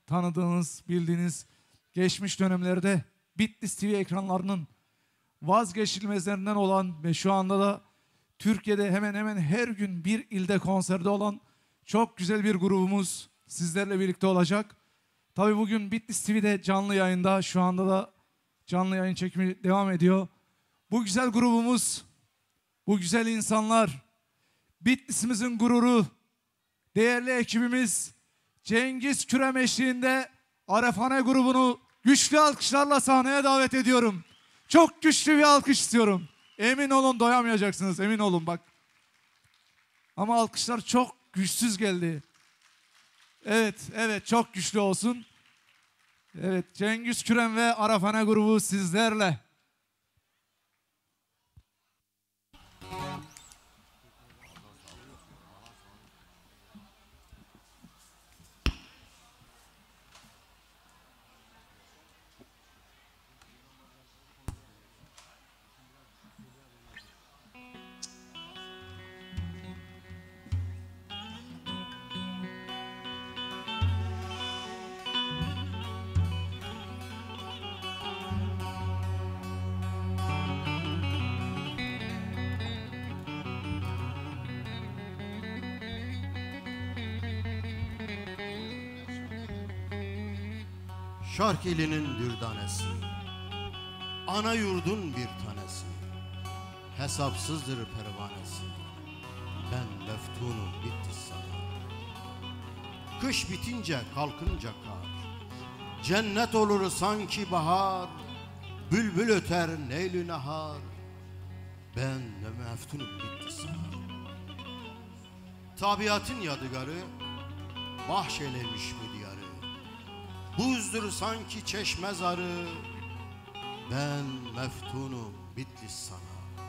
tanıdığınız, bildiğiniz geçmiş dönemlerde Bitlis TV ekranlarının vazgeçilmezlerinden olan ve şu anda da Türkiye'de hemen hemen her gün bir ilde konserde olan çok güzel bir grubumuz sizlerle birlikte olacak. Tabii bugün Bitlis TV'de canlı yayında, şu anda da canlı yayın çekimi devam ediyor. Bu güzel grubumuz, bu güzel insanlar, Bitlis'imizin gururu, değerli ekibimiz Cengiz Kürem eşliğinde Arefane grubunu güçlü alkışlarla sahneye davet ediyorum. Çok güçlü bir alkış istiyorum. Emin olun doyamayacaksınız, emin olun bak. Ama alkışlar çok güçsüz geldi. Evet çok güçlü olsun. Evet, Cengiz Kürem ve Arefane grubu sizlerle. Şark ilinin dürdanesi, ana yurdun bir tanesi, hesapsızdır pervanesi. Ben meftunum bitti sana. Kış bitince kalkınca kar, cennet olur sanki bahar, bülbül öter neylü nahar. Ben meftunum bitti sana. Tabiatın yadıgarı bahşeylemiş bu diyarı. Buzdur sanki çeşme zarı, ben meftunum Bitlis sana.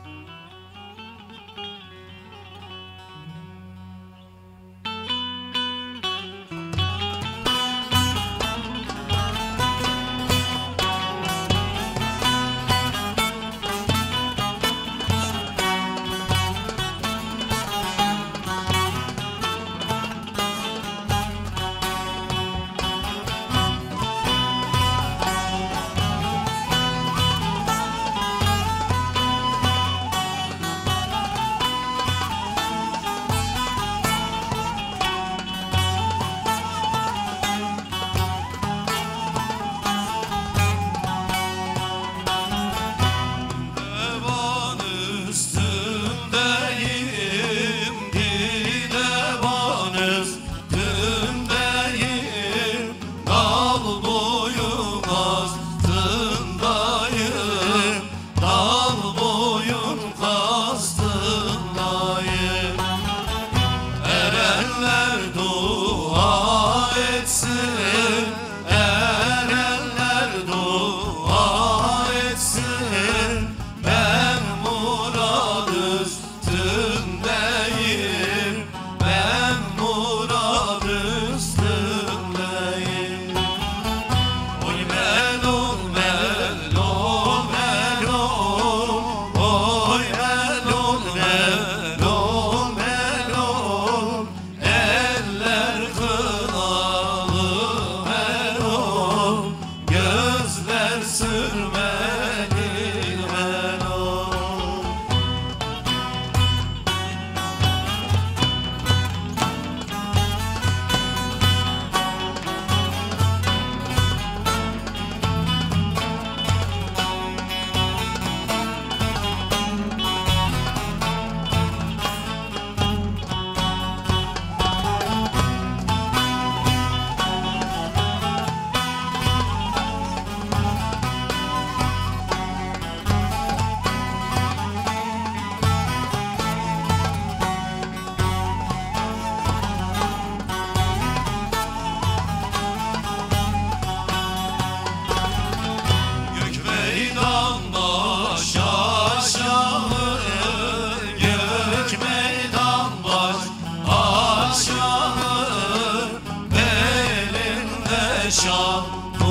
şan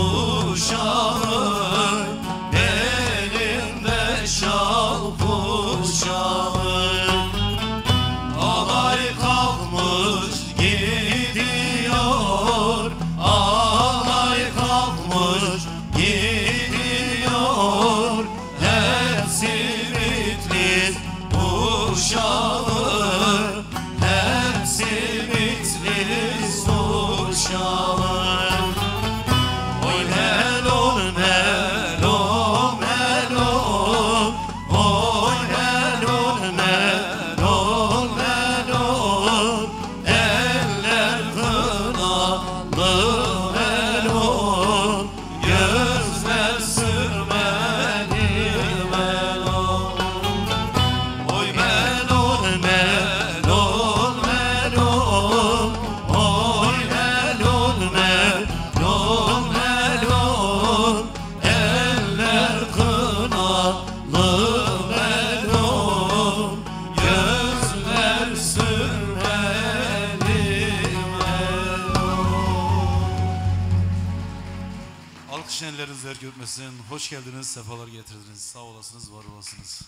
kuşağı, elinde şal kuşağı. Alay kalkmış gidiyor, alay Yetişen elleriniz yer görmesin. Hoş geldiniz, sefalar getirdiniz. Sağ olasınız, var olasınız.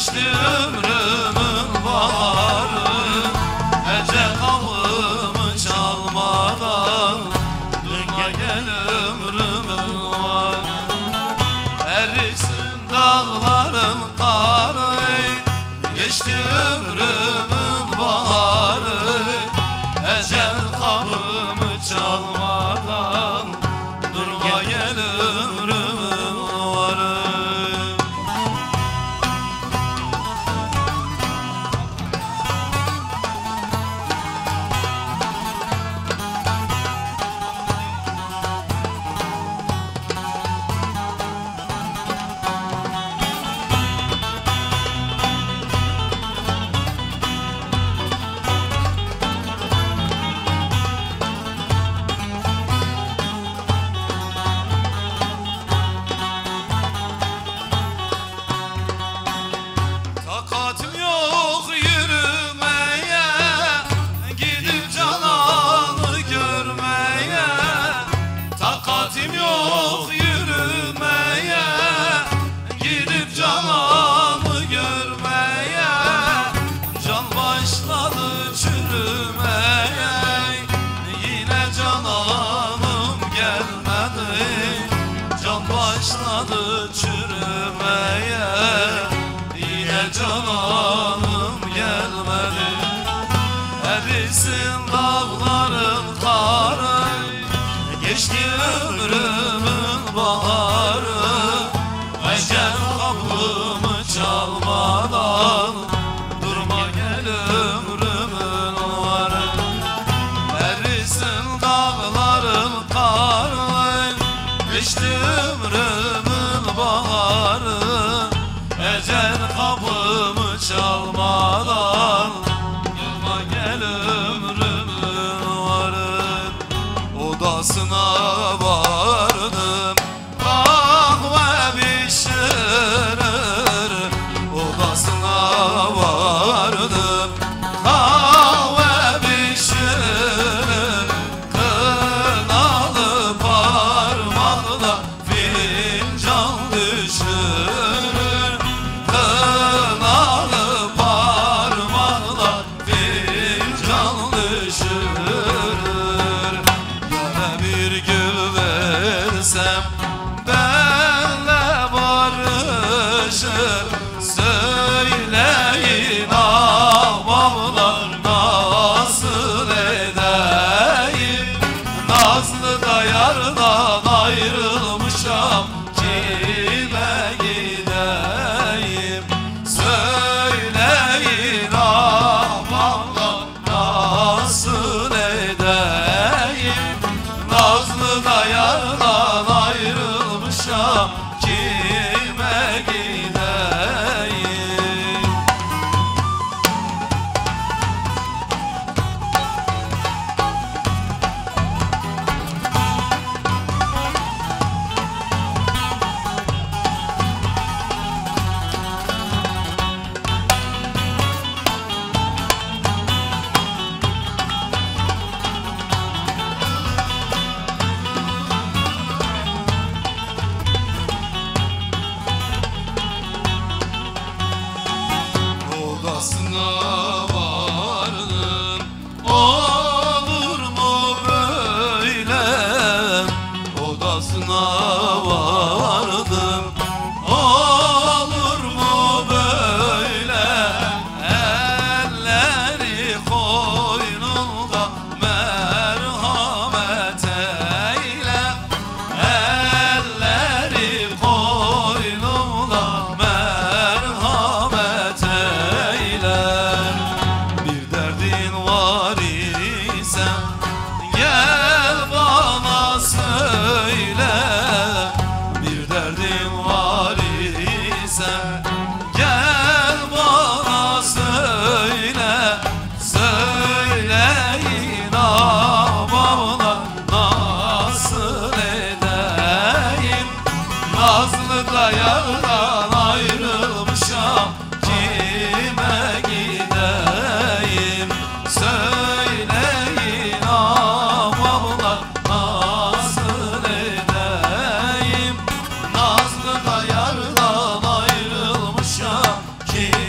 Geçti ömrümün baharı, ecel kapımı çalmadan. Durma gel ömrümün var. Erisin dağların karı, geçti ömrümün baharı, ecel kapımı çalmadan. Durma gel ömrümün varı. Takatim yok yürümeye, gidip cananı görmeye. Takatim yok yürümeye, gidip cananı görmeye. Can başladı çürümeye, yine cananım gelmedi. Can başladı çürümeye, yine cananım gelmedi. Erisin dağların karı, geçti ömrümün baharı, ecel kapımı çalmadan. Durma gel ömrümün varı. Erisin dağların karı, geçti ömrümün baharı, ecel kapımı çalmadan. Durma gel ömrümün varı. Odasına vardım, kahve pişirir. Odasına vardım, kahve pişirir. Kınalı parmağına fincan düşürür. Kınalı parmağına fincan düşürür. Yâre bir gül versem benle barışır. Söyleyin ahbaplar nasıl edeyim? Nazlı da yardan ayrılmışam, kime gideyim? Söyleyin ahbaplar nasıl edeyim? Nazlı da yardan ayrılmışam, kime gideyim? Odasına vardım, olur mu böyle? Odasına vardım, olur mu böyle? Elleri koynunda merhamet eyle. Elleri koynunda merhamet eyle. Bir derdin var ise gel bana söyle. Bir derdin var ise gel bana söyle. Söyleyin ahbaplar nasıl edeyim? Nazlı da yardan ayrılmışam, kime gideyim? Söyleyin ahbaplar nasıl edeyim? Nazlı da yardan ayrılmışam, kime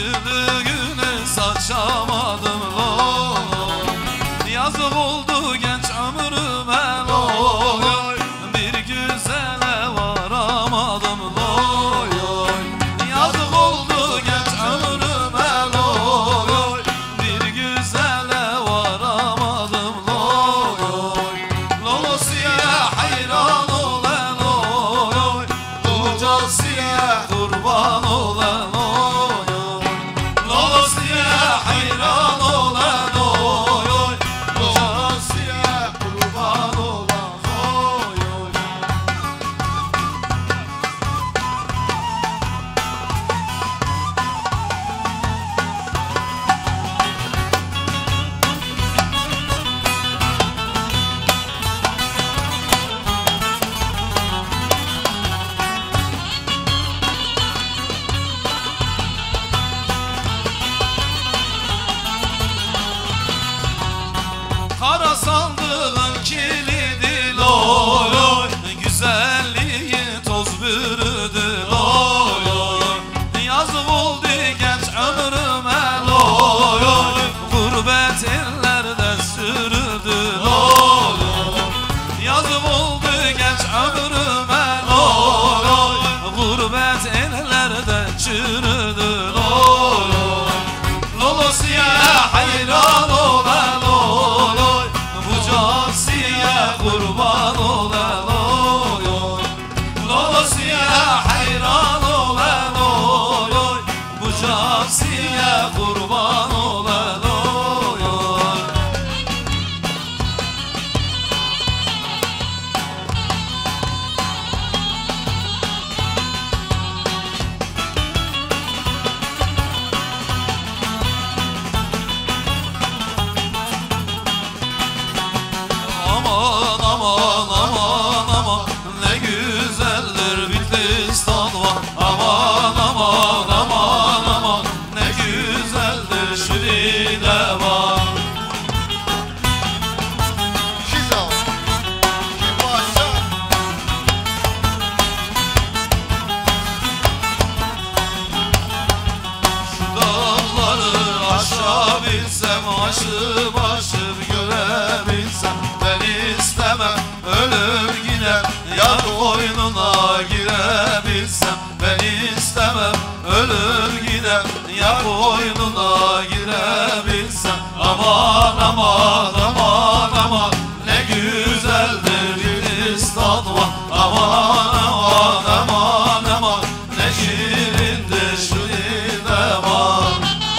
gülünü saçamadım loy. Yazık oldu genç ömrüme loy. Bir güzele varamadım loy. Yazık oldu genç ömrüme loy. Bir güzele varamadım loy. Lolosiye hayran olan loy. Ucasiye kurban olan loy. Lolosiye hayran olan loy. Ucasiye kurban olan loy. Kara sandığın kilidi loy. Güzelliği toz bürüdü loy. Yazık oldu genç ömrüme loy. Gurbet ellerde sürüdü loy. Yazık oldu genç ömrüme loy. Gurbet ellerde çürüdü loy. Lolosiye hayran olan loy. Bucasiye kurban olan loy. Lolosiye hayran olan loy. Bucasiye kurban olan loy. Aman aman aman aman ne güzeldir Bitlis'tan var. Aman aman aman aman ne güzeldir şu dile var. Şizo, Şibaşa, Şu dağları aşabilsem, aşıp aşıp görebilsem, ben istemem ölür gider, yar koynuna girebilsem. Ben istemem ölür gider, yar koynuna girebilsem. Aman aman aman aman ne güzeldir Gülistan var. Aman aman aman aman ne şirindir şu dile var.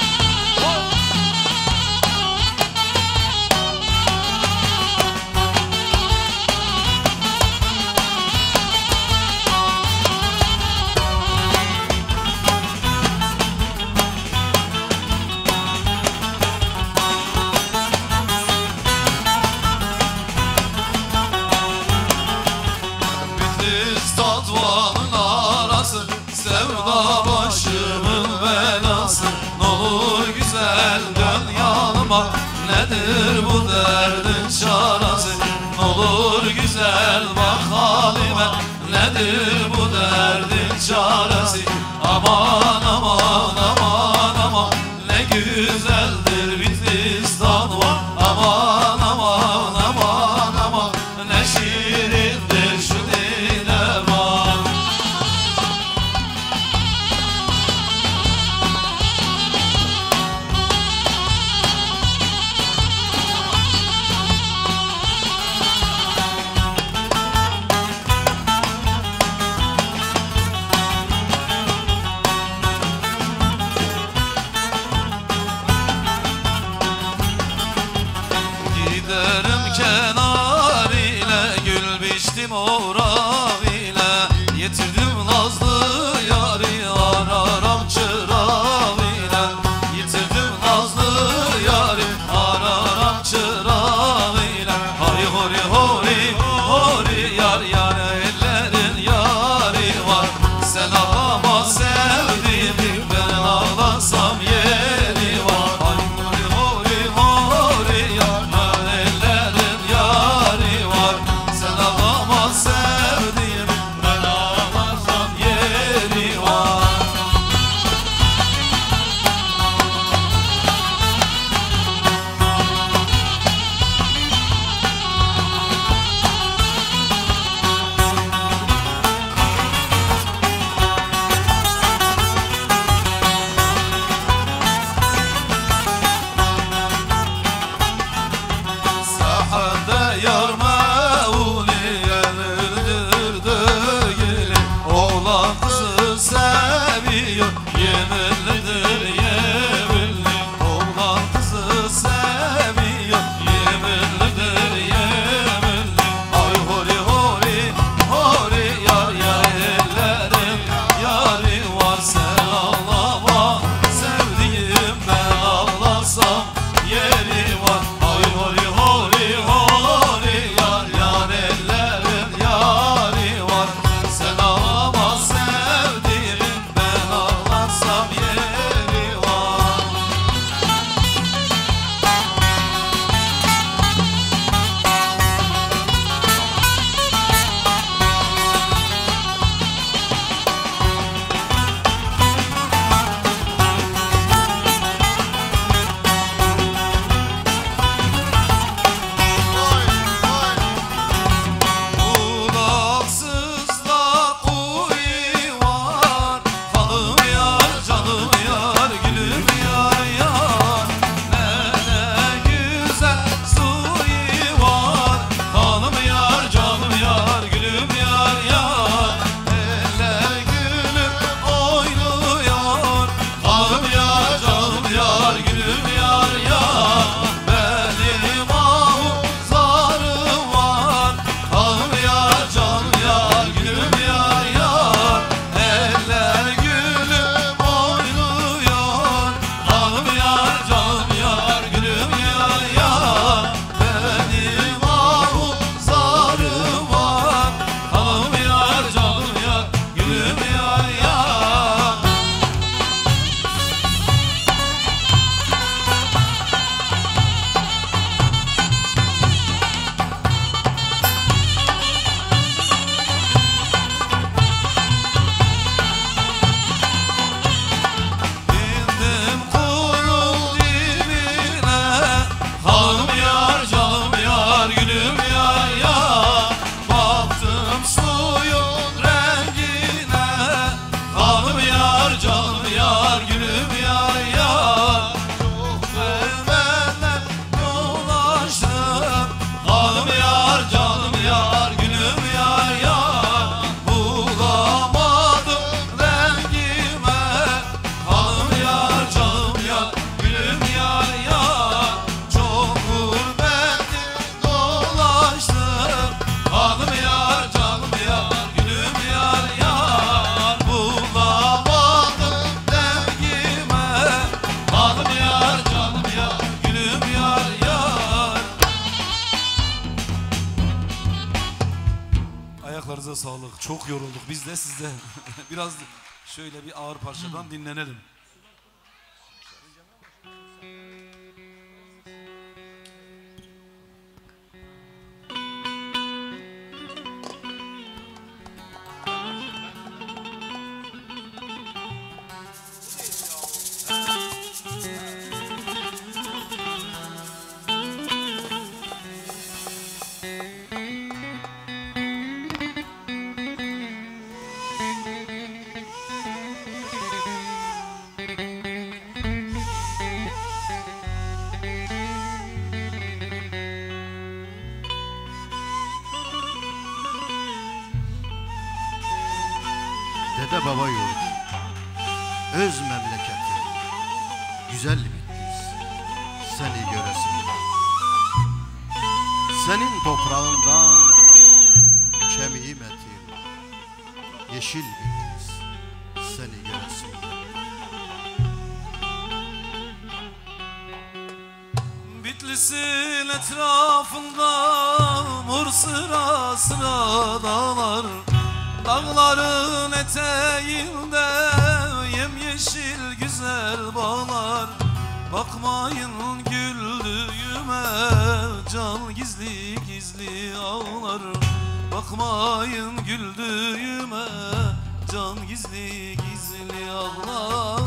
Bitlis Tatvan'ın arası, sevda başımın belası. N'olur güzel dön yanıma, nedir bu derdin çaresi? N'olur güzel bak halime, nedir bu derdin çaresi? Aman aman aman aman ne güzeldir Bitlis'tan var. Aman aman aman aman ne şirindir şu dile var. Ayağınıza sağlık. Çok yorulduk. Biz de sizde. Biraz şöyle bir ağır parçadan dinlenelim. Dede baba yurdu, öz memleketi, güzel Bitlis, seni göresim. Senin toprağından kemiğim etim, yeşil Bitlis, seni göresim. Bitlis'in etrafında mor sıra sıra dağlar, dağların eteğinde yemyeşil güzel bağlar. Bakmayın güldüğüme, can gizli gizli ağlar. Bakmayın güldüğüme, can gizli gizli ağlar.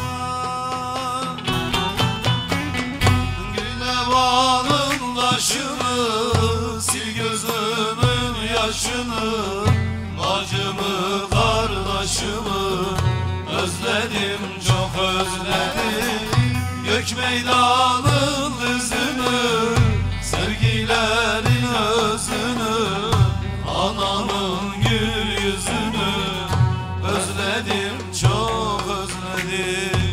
Güle bağın taşını, sil gözümün yaşını. Bacımı, kardeşimi özledim, çok özledim. Gök meydanın yüzünü, sevgilerin özünü, anamın gül yüzünü özledim, çok özledim.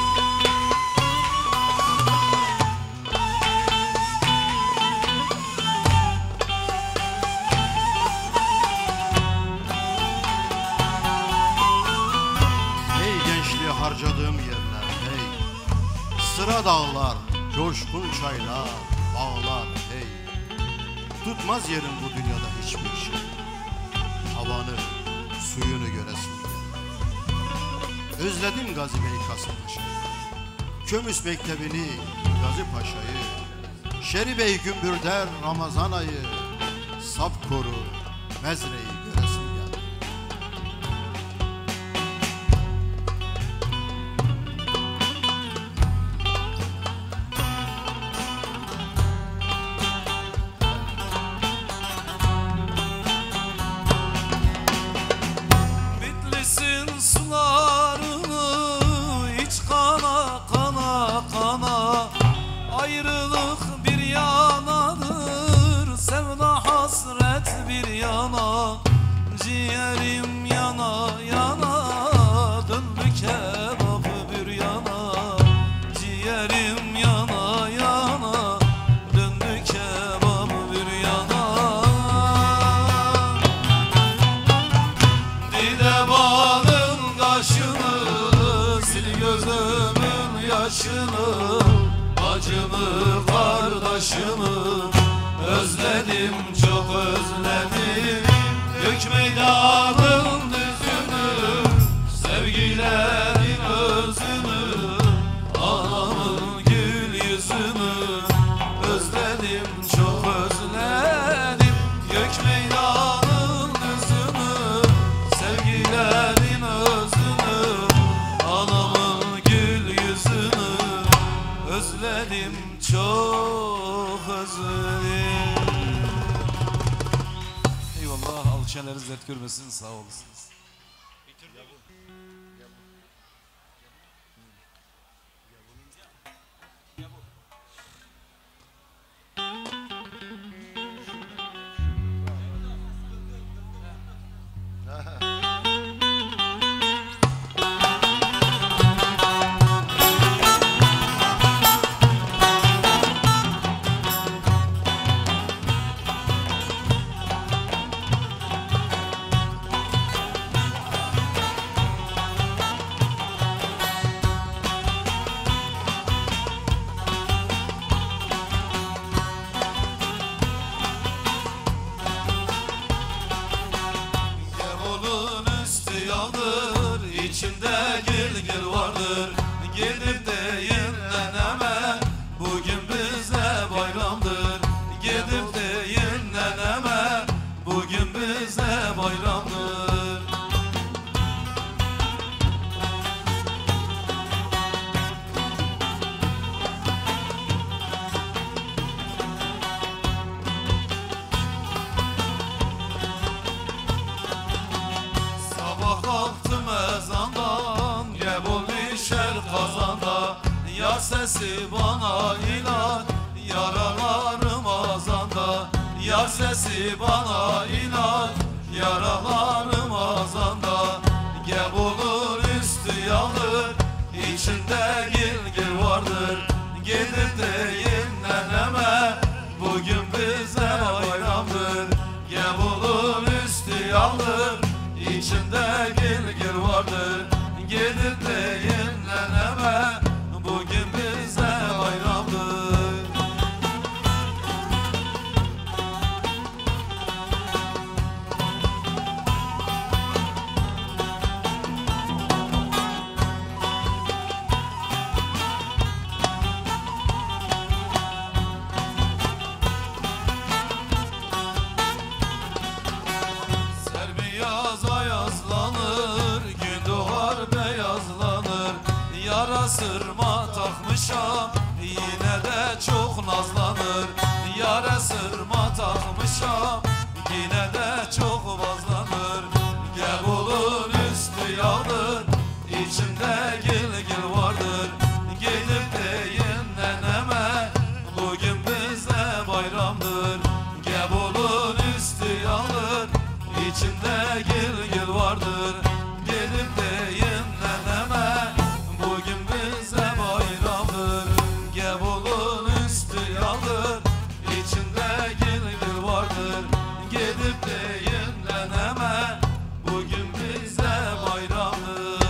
Harcadığım yerler hey, sıra dağlar, coşkun çaylar, ağlar hey. Tutmaz yerin bu dünyada hiçbir şey, havanı, suyunu göresim gel. Özledim Gazi Bey Kasımpaşa'yı, Kömüs Mektebi'ni, Gazi Paşa'yı, Şeri Bey Gümbürder Ramazan ayı, Sapkoru, Mezre'yi göresim gel. Ayrılık bir yanadır, sevda hasret bir yana. Ciğerim yana yana, döndü kebap bir yana. Ciğerim yana yana, döndü kebap bir yana. Dide bağın kaşını, sil gözümün yaşını. Bacımı, kardeşimi özledim, çok özledim. Gök meydanın düzünü, sevgilerin özünü, anamın gül yüzünü özledim, çok özledim. Gök meydanın düzünü, sevgilerin özünü, anamın gül yüzünü özledim, çok özledim. Eyvallah, alçalarınız dert görmesin, sağ olasınız. Yar sesi bana ilaç, yaralarım azanda. Yar sesi bana ilaç, yaralarım azanda. Gebulun üstü yağdır, içinde gilgil vardır. Gidip deyin neneme, bugün bize bayramdır. Gebulun üstü yağdır, içinde gilgil vardır. Gidip deyin neneme, bugün bize bayramdır. Serbiyaza yazlanır, gün doğar beyazlanır. Yara sırma takmışam, yine de çok nazlanır. Yara sırma takmışam, yine de çok bazlanır. Gebulun üstü yağdır, içimde gilgil vardır. Gidip deyin neneme, bugün bize bayramdır. Gebulun üstü yağdır, İçinde gilgil vardır. Gidip deyin neneme, bugün bize bayramdır. Gebulun üstü yağdır, içinde gilgil vardır. Gidip deyin neneme, bugün bize bayramdır.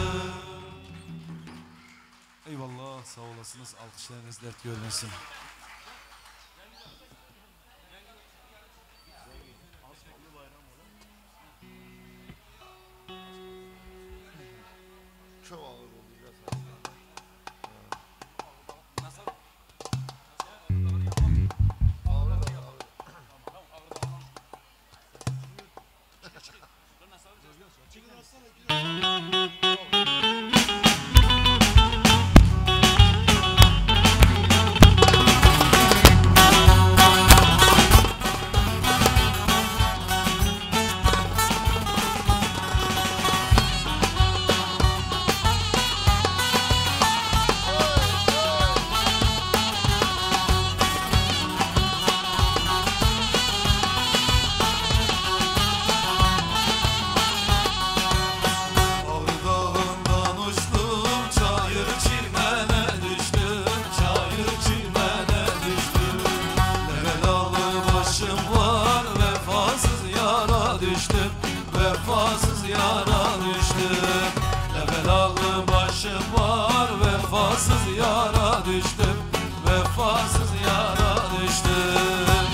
Eyvallah, sağ olasınız. Alkışlarınız dert görmesin. Çok ağır oldu biraz. Vefasız yara düştüm. Ne belalı başım var, vefasız yara düştüm. Vefasız yara düştüm.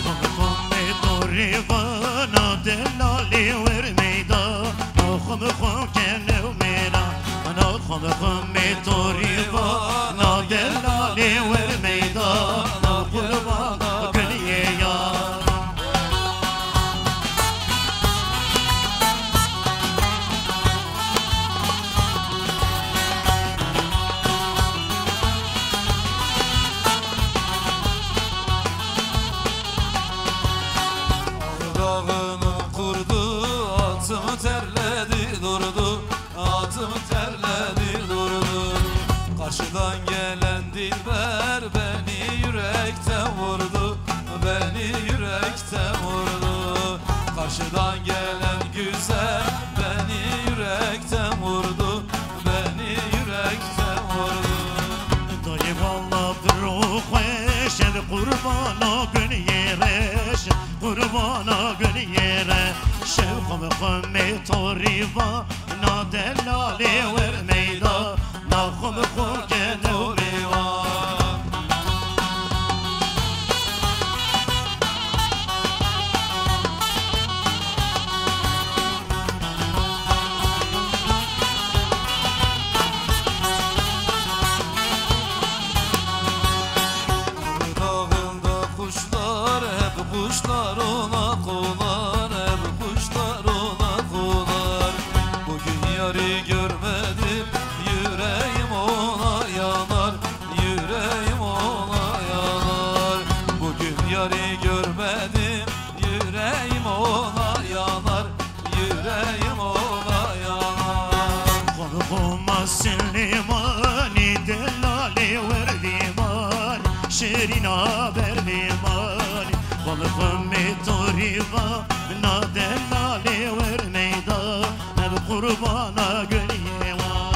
Rivana delali ver meydan, okum kenev mera. Ana okum rivana delali ver meydan, okum geliye ya. Atımı terledi durdu, atımı terledi durdu. Karşıdan gelen dilber beni yürekten vurdu, beni yürekten vurdu. Karşıdan gelen güzel beni yürekten vurdu, beni yürekten vurdu. Dayı valla ruheş, kurbana gün yereş, kurbana gün yere. Şevkım kımmi toriva, na delali ver meyda, na kımı kenev meyva. Dağında kuşlar, hep kuşlar ona konar, hep kuşlar ona konar. Bugün yarı görmedim, yüreğim ona yanar. ورينا برميماني والقم طريقة نادر لالي ورميدا القربانا قريوان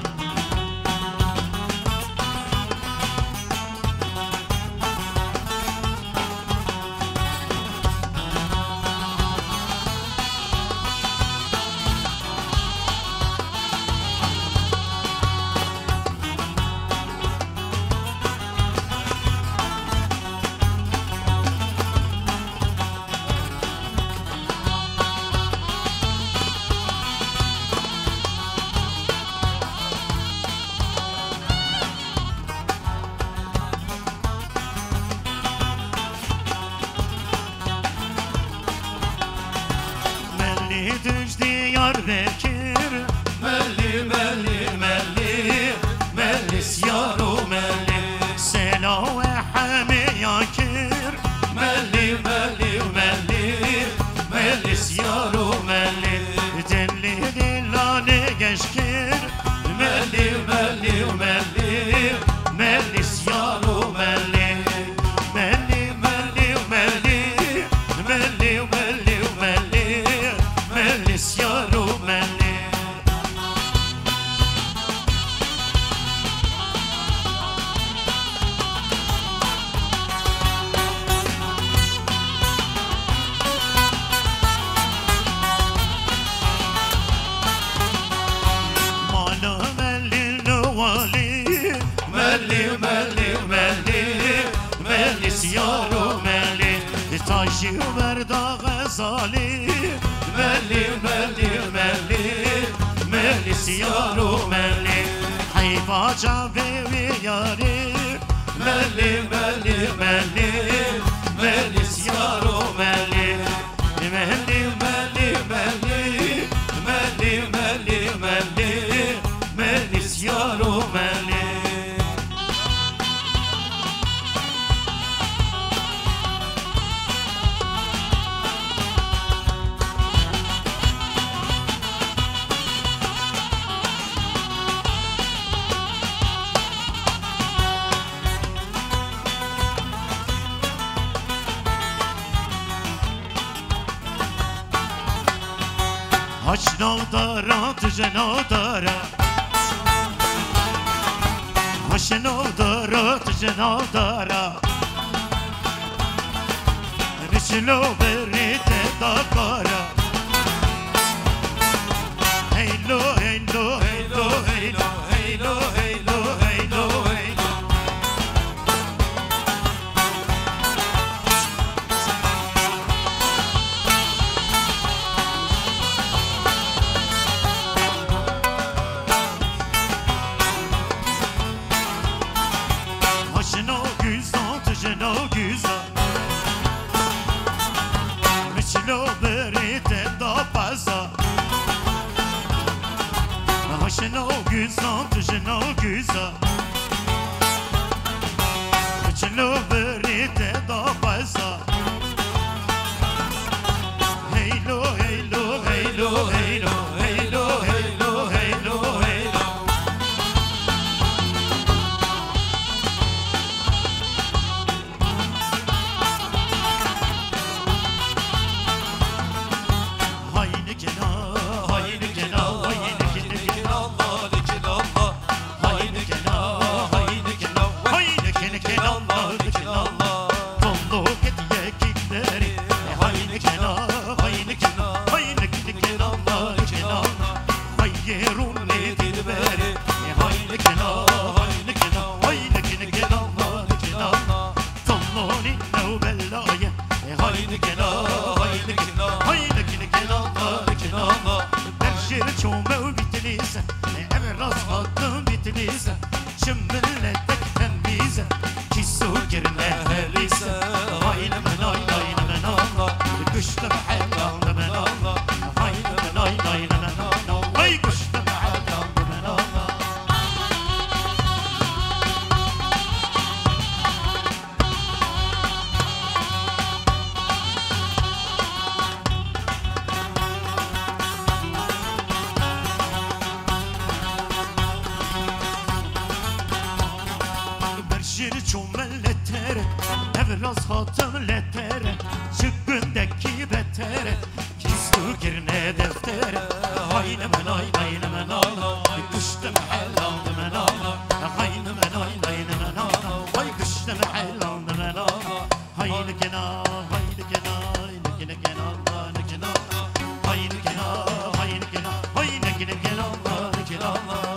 Diyarbakır Melli melli melli Mellis yaru melli Sela ve hamiyakir Melli melli melli Mellis yaru melli Delli dillani geçkir Melli melli melli Mellis yaru melli Melli melli melli Melli melli melli Mellis yaru melli Mala melli nuvali Melli melli melli Mellis yaru melli Taşı verda gazali Melli melli melli Mellis yaru melli Hayva cavevi yari Melli melli melli Mellis yaru melli Melli melli melli Melli melli melli Mellis yaru melli Haç navdara tüce navdara Haç navdara tüce navdara Nişlo berite dakara Heylo heylo heylo heylo heylo heylo heylo heylo Haşino güzel, tüceno güzel Miçlo berite da paza Haşino güzel, tüceno güzel Miçlo berite da paza Heylo heylo heylo heylo heylo heylo heylo heylo Hayni kena, hayni kena, hayni kena, hayni kena, bir çömelletere Evraz hatım letere Çıkkındaki betere Kistu girne deftere Hayne men ay hayne men ala Kıştım helaldı men ala Hayne men ay hayne men ala Vay kıştım helaldı men ala Hayne kena hayne kena hayne kena hayne kena hayne kena hayne kena hayne kena hayne kena.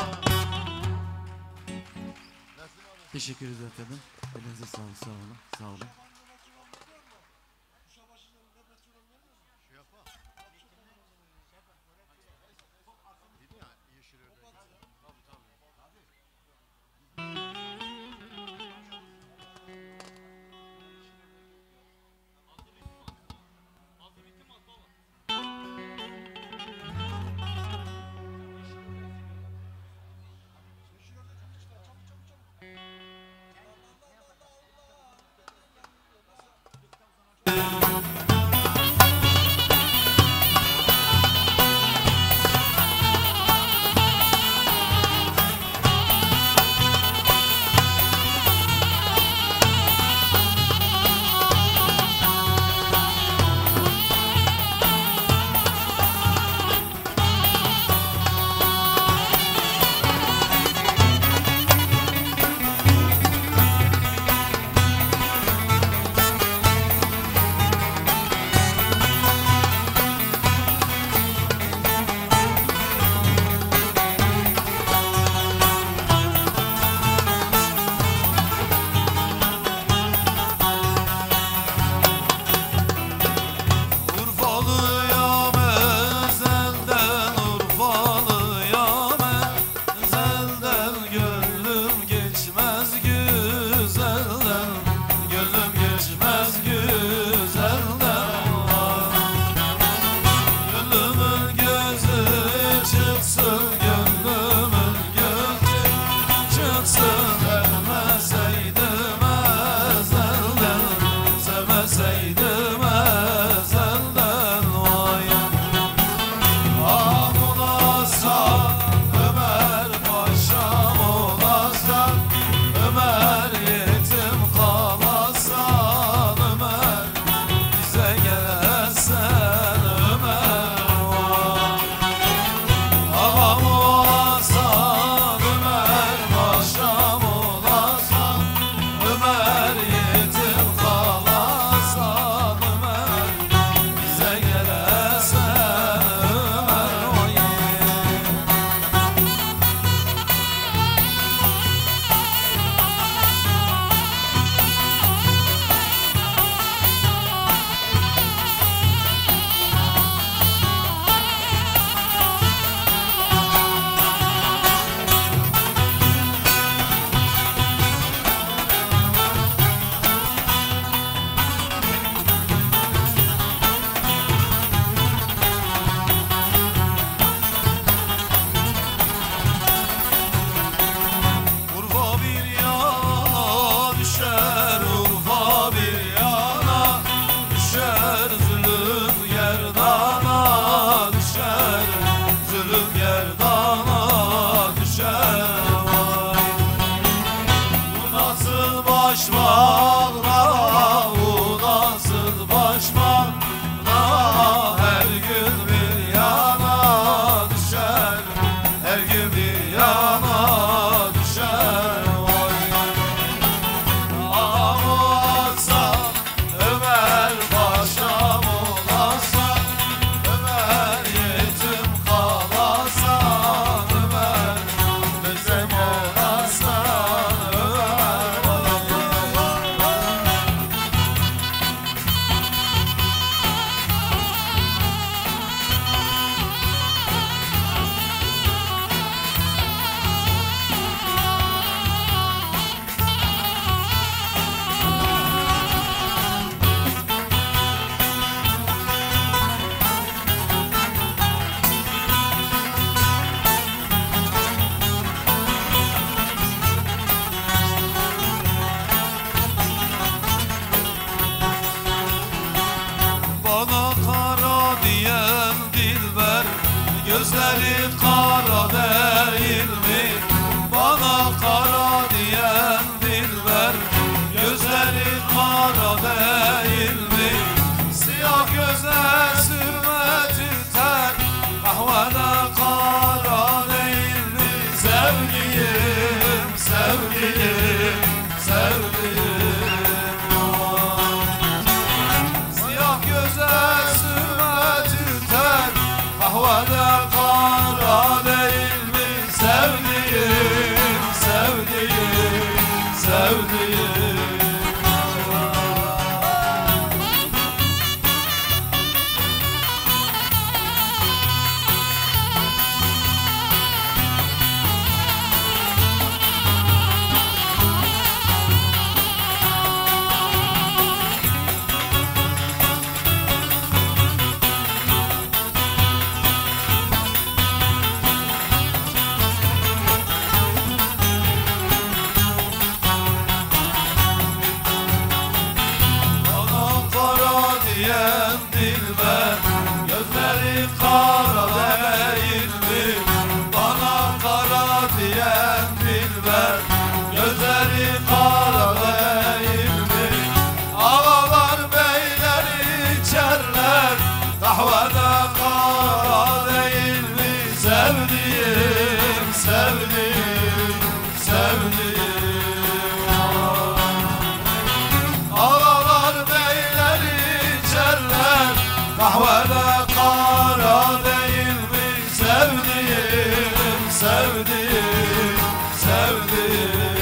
Teşekkür ederiz efendim. Elinize sağlık, sağ olun, sağ olun. Gözlerin kara değil mi? Bana kara diyen dilber Kahvede kara değil mi sevdiğim, sevdiğim, sevdiğim.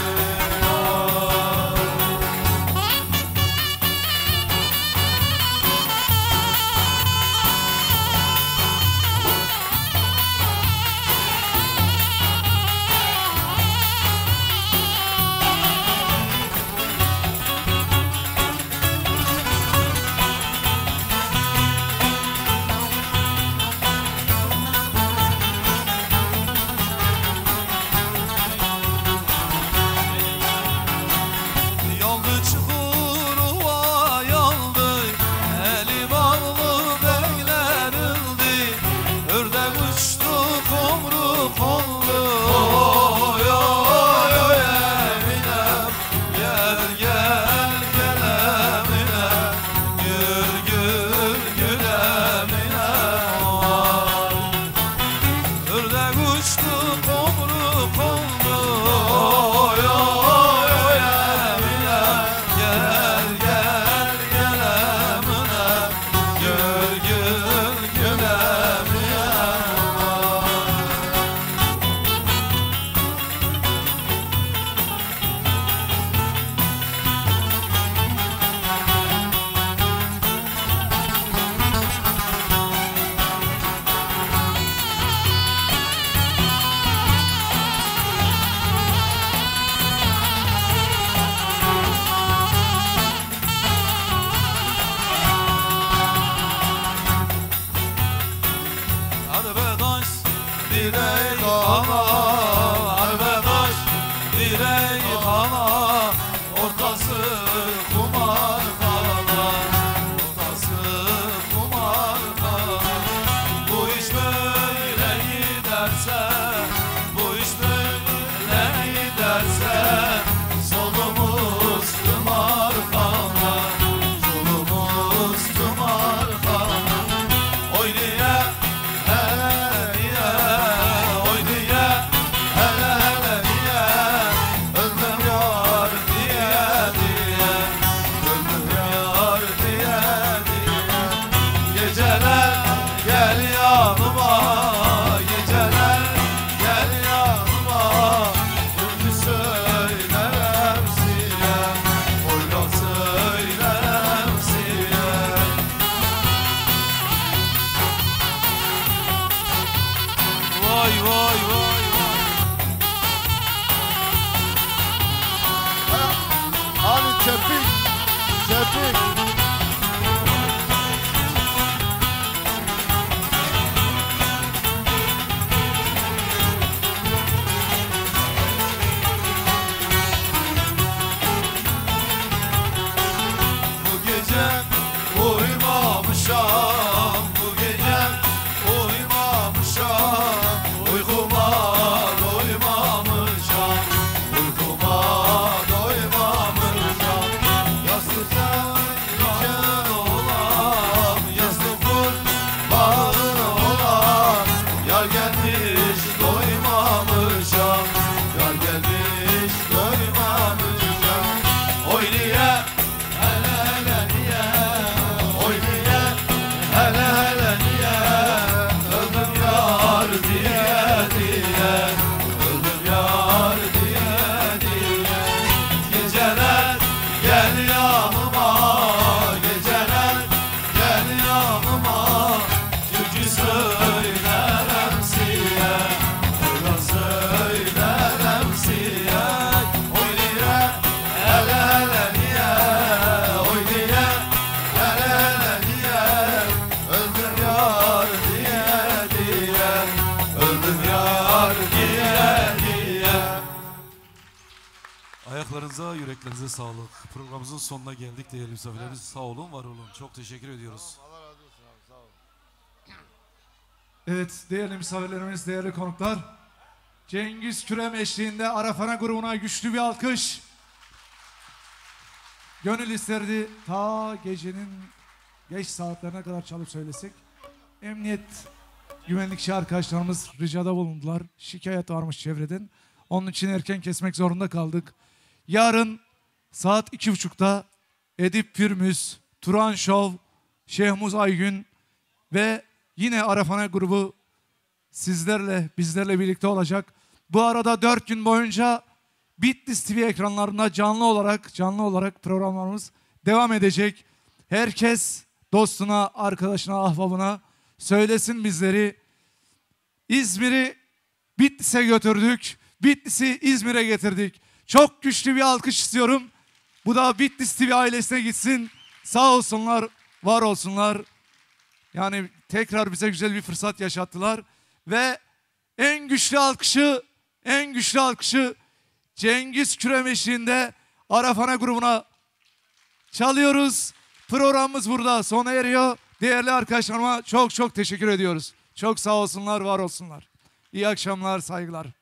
Yandı Çukurova yandı, eli bağlı beklerildi. Ördek uçtu kumru kondu. Oy oy oy Eminem, gel gel gel Eminem, gül gül gül Eminem. Ördek uçtu kumru kondu. Oy oy oy Eminem, gel gel gel Eminem, gül gül gül Eminem. Arbedaş direk hana, arbedaş direk hana, ortası kumar kana, ortası kumar kana. Bu iş böyle giderse, bu iş böyle giderse, solumuz kumar kana, solumuz kumar kana. Oynaya hele niye, oynaya hele hele niye, öldüm yar diye diye, öldüm yar diye diye. Geceler gel yanıma, geceler gel yanıma, türkü söylerim size, oyla söylerim size. Vay vay vay vay. Abi çepik, çepik. Bu gece uyumamışam, bu gece uyumamışam, uykuma doymamışam, uykuma doymamışam. Yastık sen olam, yastık kurbanın olam, yar gelmiş doymamışam, yar gelmiş doymamışam. Oynaya hele hele niye, oynaya hele hele niye, öldüm yar diye diye, öldüm yar diye diye. Geceler gel yanıma, geceler gel yanıma, türkü söylerim size, oyla söylerim size. Oynaya hele hele niye, oynaya hele hele niye, öldüm yar diye diye, öldüm yar diye diye. Ayaklarınıza, yüreklerinize sağlık. Programımızın sonuna geldik değerli misafirlerimiz. Sağ olun, var olun. Çok teşekkür ediyoruz. Evet değerli misafirlerimiz, değerli konuklar. Cengiz Kürem eşliğinde Arafana grubuna güçlü bir alkış. Gönül isterdi ta gecenin geç saatlerine kadar çalıp söylesek. Emniyet güvenlikçi arkadaşlarımız ricada bulundular. Şikayet varmış çevreden. Onun için erken kesmek zorunda kaldık. Yarın saat 2.30'da Edip Pürmüz, Turan Şov, Şehmuz Aygün, Ve yine Arafana grubu sizlerle, bizlerle birlikte olacak. Bu arada 4 gün boyunca Bitlis TV ekranlarında canlı olarak programlarımız devam edecek. Herkes dostuna, arkadaşına, ahbabına söylesin bizleri. İzmir'i Bitlis'e götürdük. Bitlis'i İzmir'e getirdik. Çok güçlü bir alkış istiyorum. Bu da Bitlis TV ailesine gitsin. Sağ olsunlar, var olsunlar. Yani tekrar bize güzel bir fırsat yaşattılar. Ve en güçlü alkışı Cengiz Kürem eşliğinde Arafana grubuna çalıyoruz. Programımız burada sona eriyor. Değerli arkadaşlarıma çok teşekkür ediyoruz. Çok sağ olsunlar, var olsunlar. İyi akşamlar, saygılar.